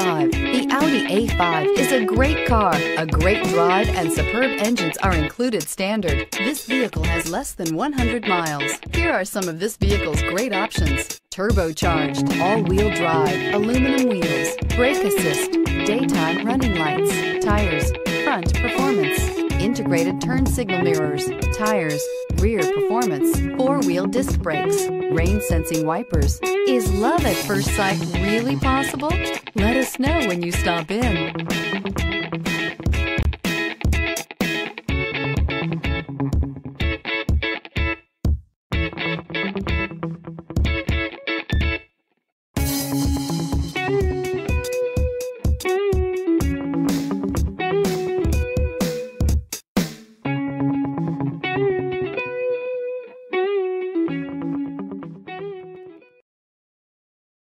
A5. The Audi A5 is a great car. A great drive and superb engines are included standard. This vehicle has less than 100 miles. Here are some of this vehicle's great options: turbocharged, all-wheel drive, aluminum wheels, brake assist, daytime running lights, tires, front performance, integrated turn signal mirrors, tires, rear performance, four-wheel disc brakes, rain-sensing wipers. Is love at first sight really possible? Let us know when you stop in.